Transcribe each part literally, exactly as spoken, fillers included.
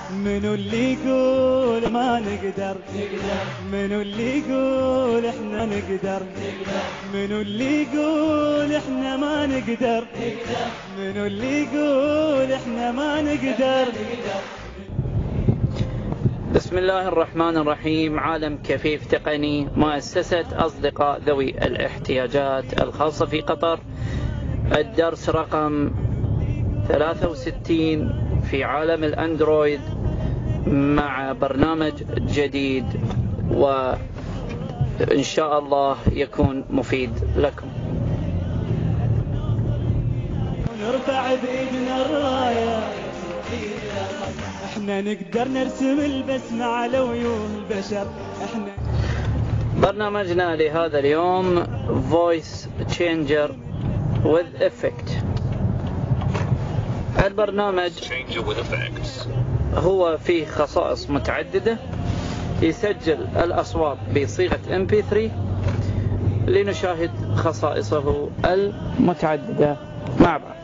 منو اللي يقول ما نقدر؟ منو اللي يقول احنا نقدر؟ منو اللي يقول احنا ما نقدر؟ منو اللي يقول احنا ما نقدر؟ بسم الله الرحمن الرحيم. عالم كفيف تقني، مؤسسة أصدقاء ذوي الاحتياجات الخاصة في قطر. الدرس رقم ثلاثة وستين في عالم الأندرويد مع برنامج جديد، وإن شاء الله يكون مفيد لكم. نرفع بإيدنا الراية، احنا نقدر نرسم البسمة على وجوه البشر. احنا برنامجنا لهذا اليوم Voice Changer with Effect. البرنامج هو فيه خصائص متعددة، يسجل الأصوات بصيغة إم بي ثري. لنشاهد خصائصه المتعددة مع بعض.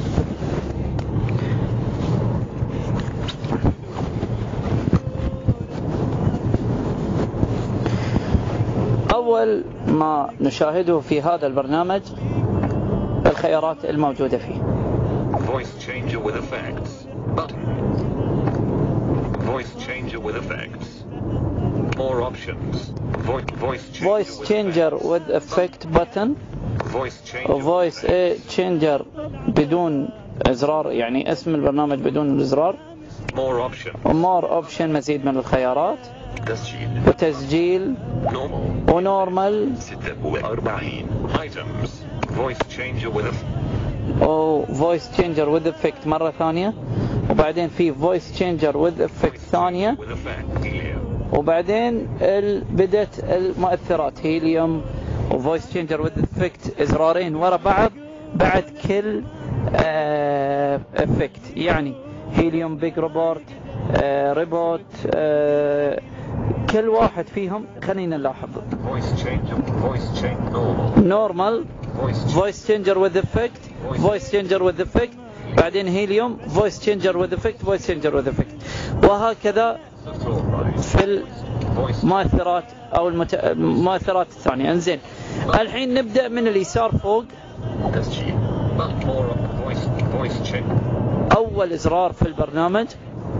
أول ما نشاهده في هذا البرنامج الخيارات الموجودة فيه. Voice changer with effects button. Voice changer with effects. More options. Voice voice changer, Voice changer with effect button. Voice changer. Voice changer بدون إزرار، يعني اسم البرنامج بدون الإزرار. More options. More option مزيد من الخيارات. تسجيل. وتسجيل. Normal. ونورمال. ستة وأربعين. Items. Voice changer with effects. أو voice changer with effect مرة ثانية، وبعدين في voice changer with effect ثانية، وبعدين بدت المؤثرات هيليوم و voice changer with effect إزرارين ورا بعض بعد كل آه effect، يعني هيليوم بيج روبوت آه ريبوت آه كل واحد فيهم. خلينا نلاحظ Voice changer. Voice changer. Normal. نورمال voice changer with effect voice changer with effect، بعدين هيليوم voice changer with effect voice changer with effect، وهكذا في المؤثرات أو المت... المؤثرات الثانية. انزين، الحين نبدأ من اليسار فوق. أول إزرار في البرنامج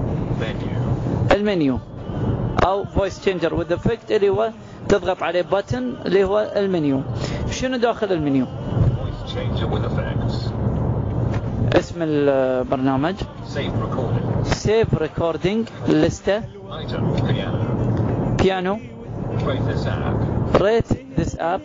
المنيو أو voice changer with effect، اللي هو تضغط عليه بutton اللي هو المنيو. شنو داخل المنيو؟ اسم البرنامج Save Recording، لستة، بيانو، Rate this app،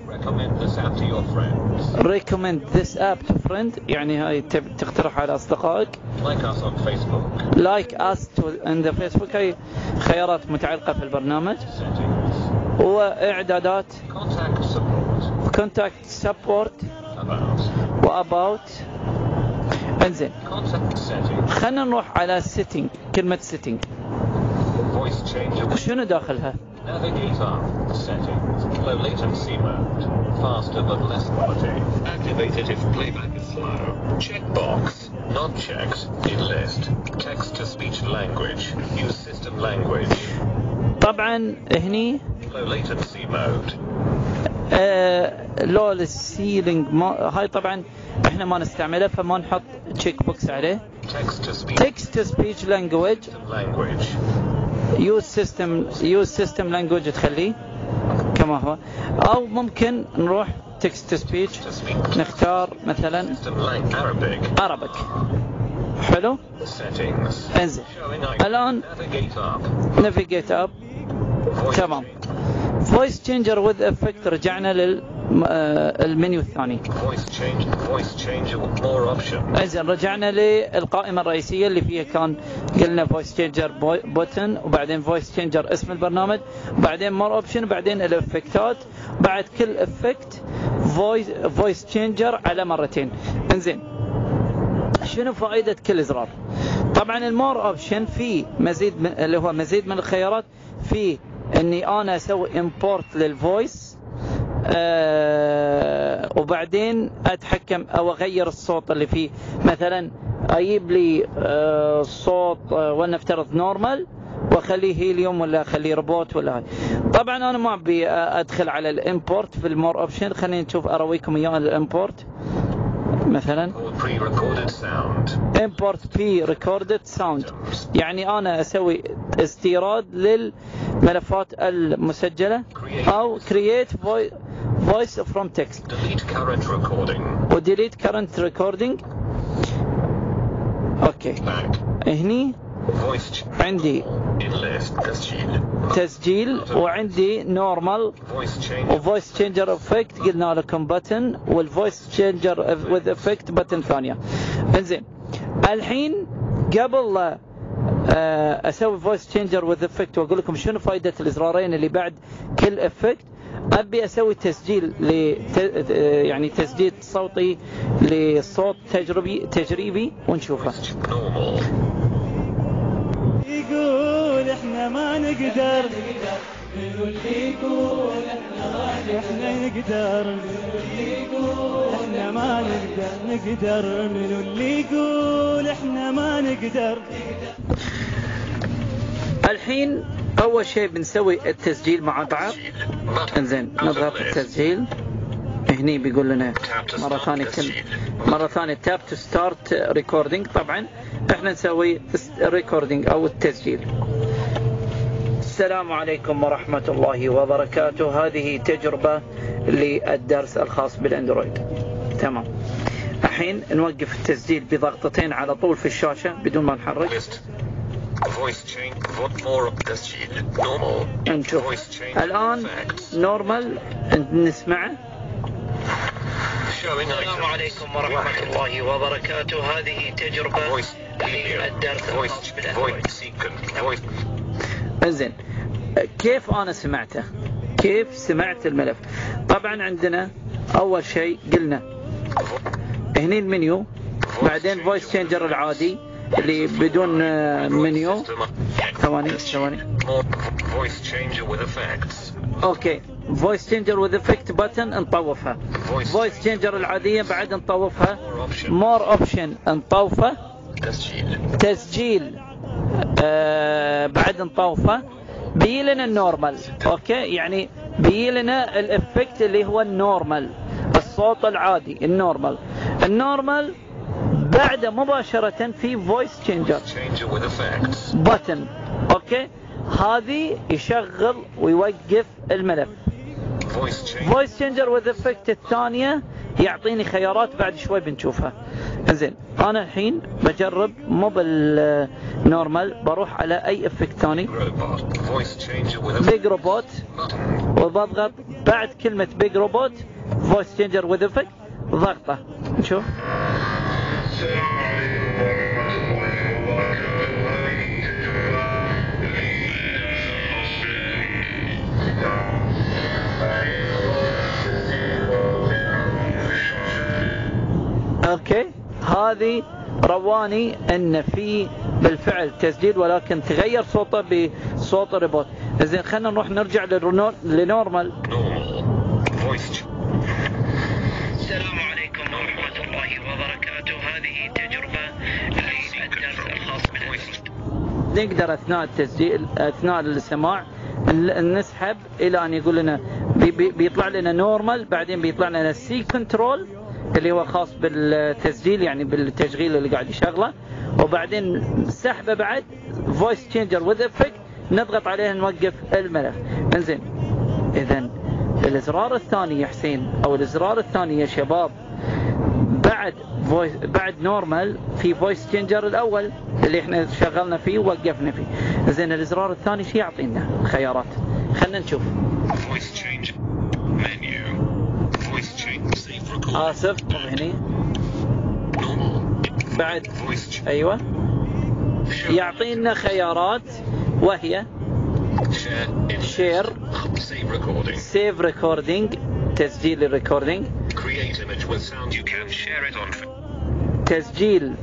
Recommend this app to friend، يعني هاي تقترح على أصدقائك. Like us to in the Facebook، هاي خيارات متعلقة في البرنامج. وإعدادات Contact Support وأباوت. انزين، خلنا نروح على Setting. كلمة Setting شنو داخلها؟ Navigator settings. Low latency mode. Faster but less quality. Activated if playback is slow. Checkbox. Not checked. In list. Text to speech language. Use system language. طبعا هني Low latency mode. لو السيلينج هاي طبعا احنا ما نستعمله، فما نحط تشيك بوكس عليه. Text to speech. Text to speech language. Language. Use system use system language تخليه كما هو، أو ممكن نروح text to speech نختار مثلا Arabic. Arabic. حلو. Settings. انزل الآن navigate up. تمام. voice changer with effect، رجعنا للمنيو الثاني. Voice change. Voice change with more options. انزين، رجعنا للقائمة الرئيسية اللي فيها كان قلنا voice changer button، وبعدين voice changer اسم البرنامج، وبعدين more option، وبعدين الافكتات. بعد كل افكت voice voice changer على مرتين. انزين، شنو فائدة كل إزرار؟ طبعا المور اوبشن في مزيد من اللي هو مزيد من الخيارات، في اني انا اسوي import للفويس آه وبعدين اتحكم او اغير الصوت اللي فيه، مثلا اجيب لي آه صوت آه ولنفترض نورمال واخليه هيليوم ولا اخليه روبوت ولا هاي. طبعا انا ما ابي ادخل على الامبورت في المور اوبشن. خلينا نشوف ارويكم اياه الامبورت. مثلا import pre recorded sound، يعني انا اسوي استيراد للملفات المسجلة، او create voice from text و delete current recording. اوكي هني عندي تسجيل وعندي نورمال وفويس تشينجر افكت قلنا لكم بتن، والفويس تشينجر وذ افكت بتن ثانيه. انزين الحين قبل لا اسوي فويس تشينجر وذ افكت واقول لكم شنو فائده الازرارين اللي بعد كل افكت، ابي اسوي تسجيل ل يعني تسجيل صوتي لصوت تجريبي تجريبي ونشوفه. يقول احنا ما نقدر، منو اللي يقول احنا ما احنا نقدر، احنا ما نقدر نقدر، منو اللي يقول احنا ما نقدر. الحين اول شيء بنسوي التسجيل مع بعض. انزين نضغط التسجيل، هني بيقول لنا مرة ثانية مرة ثانية تاب تو ستارت ريكوردينج. طبعا احنا نسوي ريكوردينج او التسجيل. السلام عليكم ورحمة الله وبركاته. هذه تجربة للدرس الخاص بالاندرويد. تمام. الحين نوقف التسجيل بضغطتين على طول في الشاشة بدون ما نحرك. نشوف الآن نورمال نسمعه. السلام عليكم ورحمة الله وبركاته. هذه تجربة للدرس الخاص بالاندرويد. انزين كيف انا سمعته؟ كيف سمعت الملف؟ طبعا عندنا اول شيء قلنا هني المنيو، بعدين فويس تشينجر العادي اللي بدون منيو. ثواني ثواني اوكي فويس تشينجر وذ افكت بتن نطوفها، فويس تشينجر العادية بعد نطوفها، مور اوبشن نطوفه، تسجيل آه بعد نطوفه، بيجي لنا النورمال. اوكي يعني بيجي لنا الافكت اللي هو النورمال، الصوت العادي النورمال. النورمال بعده مباشرة في فويس تشينجر بتن. اوكي هذه يشغل ويوقف الملف. فويس تشينجر وذ افكت الثانية يعطيني خيارات بعد شوي بنشوفها. زين انا الحين بجرب مو بالنورمال، بروح على اي افكت ثاني، بيج روبوت، وبضغط بعد كلمة بيج روبوت فويس تشينجر وذ افكت ضغطه. نشوف اوكي هذه رواني ان في بالفعل تسجيل ولكن تغير صوته بصوت روبوت. زين خلينا نروح نرجع لنورمال. السلام عليكم ورحمة الله وبركاته. هذه تجربة للدرس الخاص بالاندرويد. نقدر اثناء التسجيل اثناء السماع نسحب الى ان يقول لنا بي بي بيطلع لنا نورمال، بعدين بيطلع لنا سي كنترول اللي هو خاص بالتسجيل يعني بالتشغيل اللي قاعد يشغله، وبعدين سحبه بعد فويس تشينجر وذ افكت نضغط عليه نوقف الملف. انزين اذا الازرار الثاني يا حسين او الازرار الثاني يا شباب بعد فويس بعد نورمال في فويس تشينجر الاول اللي احنا شغلنا فيه ووقفنا فيه. زين الازرار الثاني شو يعطينا خيارات؟ خلينا نشوف. فويس تشينج منيو، فويس تشينج سيف ريكورد. اسف هني بعد ايوه يعطينا خيارات وهي شير، سيف ريكوردينج تسجيل الريكوردينج، تسجيل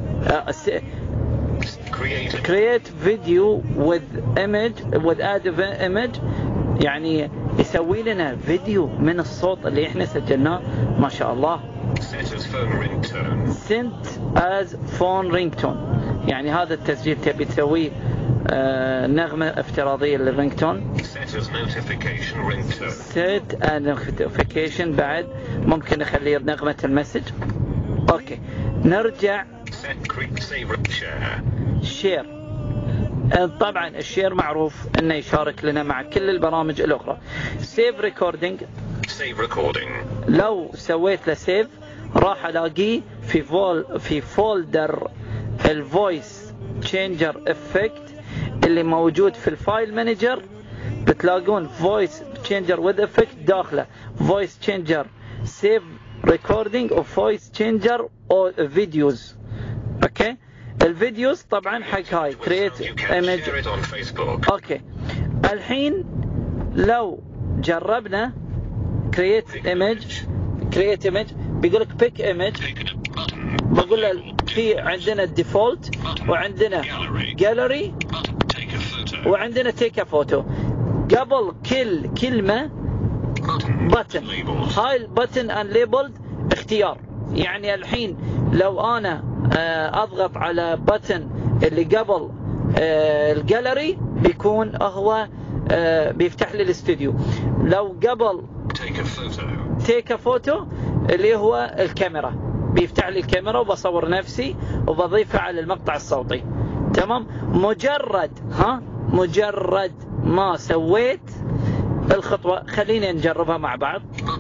create video with image with add image، يعني يسوي لنا فيديو من الصوت اللي احنا سجلناه. ما شاء الله. phone ringtone. sent as phone ringtone. يعني هذا التسجيل تبي تسويه آه نغمة افتراضية للرينجتون. Set as notification ringtone. set as notification بعد ممكن نخليه نغمة المسج. اوكي نرجع. Set creep save share. شير. طبعا الشير معروف انه يشارك لنا مع كل البرامج الاخرى. سيف ريكوردينج. Save recording. لو سويت له سيف راح الاقيه في فول في فولدر الفويس تشينجر افكت اللي موجود في الفايل مانجر. بتلاقون فويس تشينجر وذ افكت داخله فويس تشينجر سيف ريكوردينج وفويس تشينجر او فيديوز. اوكي الفيديوز طبعا حق هاي كرييت ايمج. اوكي الحين لو جربنا كرييت ايمج كرييت ايمج بيقول لك بيك ايمج. بقول له في عندنا الديفولت وعندنا جاليري وعندنا تيك فوتو. قبل كل كلمه بutton هاي البutton unlabeled اختيار. يعني الحين لو انا اضغط على button اللي قبل الجاليري بيكون هو بيفتح لي الاستوديو. لو قبل تيك فوتو اللي هو الكاميرا بيفتح لي الكاميرا وبصور نفسي وبضيفها على المقطع الصوتي. تمام. مجرد ها مجرد ما سويت الخطوة خلينا نجربها مع بعض.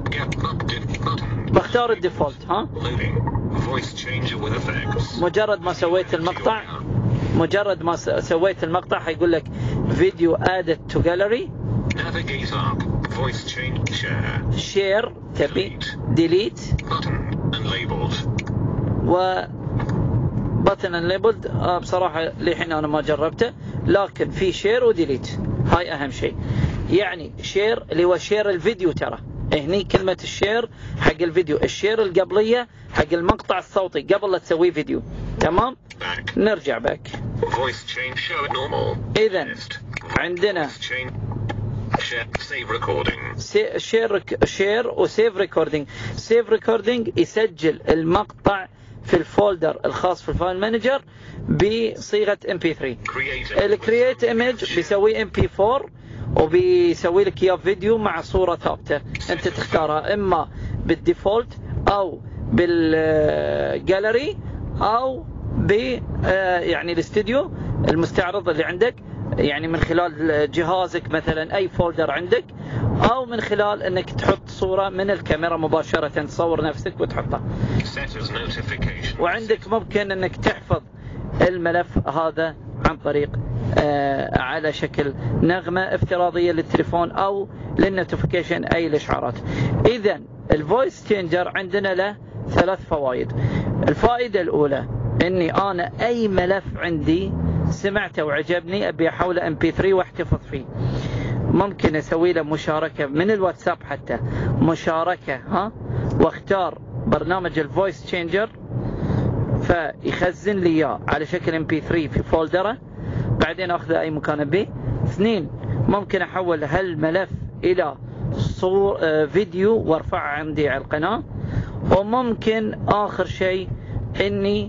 بختار الديفولت. ها مجرد ما سويت المقطع مجرد ما سويت المقطع حيقول لك فيديو added to gallery. Navigate up. Voice change share. share تبي delete. Button unlabeled. و button unlabeled آه بصراحة لحين أنا ما جربته لكن في share و delete. هاي أهم شيء. يعني share اللي هو share الفيديو. ترى هني كلمة الشير حق الفيديو. الشير القبلية حق المقطع الصوتي قبل لا تسوي فيديو. تمام. Back. نرجع باك. Voice change show normal. إذن عندنا save recording. شير شير وسيف ريكوردينج. سيف ريكوردينج يسجل المقطع في الفولدر الخاص في الفايل مانجر بصيغة إم بي ثري. الكرييت ايمج بيسوي إم بي فور وبيسوي لك اياه فيديو مع صورة ثابتة انت تختارها اما بالديفولت او بالجاليري او ب يعني الاستوديو المستعرض اللي عندك. يعني من خلال جهازك مثلا اي فولدر عندك او من خلال انك تحط صورة من الكاميرا مباشرة تصور نفسك وتحطها. وعندك ممكن انك تحفظ الملف هذا عن طريق آه على شكل نغمة افتراضية للتليفون او للنوتيفيكيشن اي الاشعارات. اذا الفويس تشينجر عندنا له ثلاث فوائد. الفائدة الاولى اني انا اي ملف عندي سمعته وعجبني ابي احوله إم بي ثري واحتفظ فيه. ممكن اسوي له مشاركة من الواتساب حتى مشاركة ها واختار برنامج الفويس تشينجر فيخزن لي اياه على شكل إم بي ثري في فولدره بعدين اخذه اي مكان ابي. اثنين ممكن احول هالملف الى صور فيديو وارفعه عندي على القناة. وممكن اخر شيء اني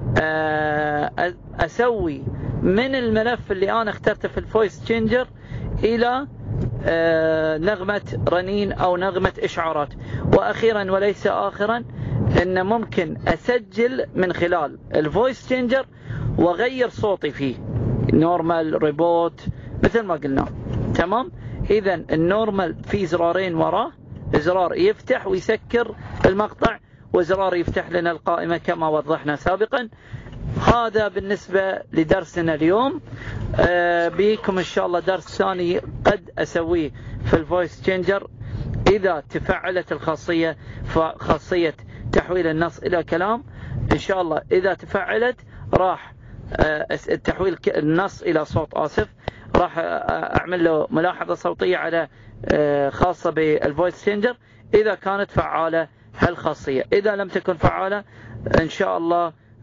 اسوي من الملف اللي انا اخترته في الفويس تشينجر الى نغمة رنين او نغمة اشعارات. واخيرا وليس اخرا ان ممكن اسجل من خلال الفويس تشينجر واغير صوتي فيه نورمال ريبوت مثل ما قلنا. تمام. اذا النورمال في زرارين وراه زرار يفتح ويسكر المقطع وزرار يفتح لنا القائمة كما وضحنا سابقا. هذا بالنسبة لدرسنا اليوم. آه بيكم ان شاء الله درس ثاني قد اسويه في الفويس تشينجر اذا تفعلت الخاصية خاصية تحويل النص الى كلام. ان شاء الله اذا تفعلت راح آه تحويل النص الى صوت اسف راح اعمل له ملاحظة صوتية على آه خاصة بالفويس تشينجر اذا كانت فعالة هالخاصية. اذا لم تكن فعالة ان شاء الله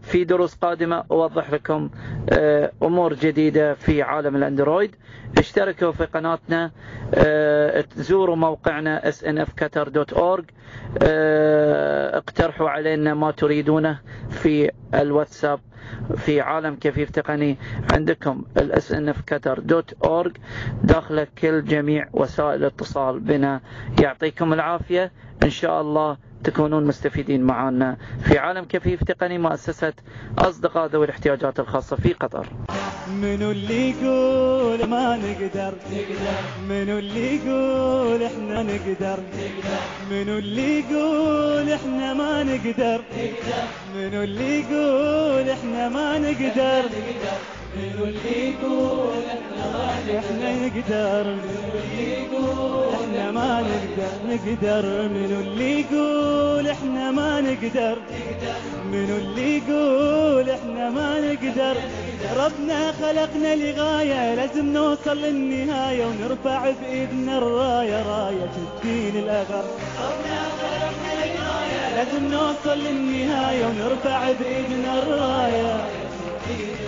في دروس قادمة أوضح لكم أمور جديدة في عالم الأندرويد. اشتركوا في قناتنا، زوروا موقعنا إس إن إف قطر دوت أورج، اقترحوا علينا ما تريدونه في الواتساب في عالم كفيف تقني. عندكم ال إس إن إف قطر دوت أورج داخل كل جميع وسائل الاتصال بنا. يعطيكم العافية، إن شاء الله تكونون مستفيدين معنا في عالم كفيف تقني، مؤسسة أصدقاء ذوي الاحتياجات الخاصة في قطر. منو اللي يقول ما نقدر نقدر، منو اللي يقول احنا نقدر نقدر، منو اللي يقول احنا ما نقدر نقدر، منو اللي يقول احنا ما نقدر نقدر، منو اللي يقول احنا ما نقدر نقدر، احنا ما نقدر نقدر، منو اللي يقول احنا ما نقدر نقدر، منو اللي يقول احنا ما نقدر. ربنا خلقنا لغاية لازم نوصل للنهاية ونرفع بإيدنا الراية راية الدين الأغر. ربنا خلقنا لغاية لازم نوصل للنهاية ونرفع بإيدنا الراية.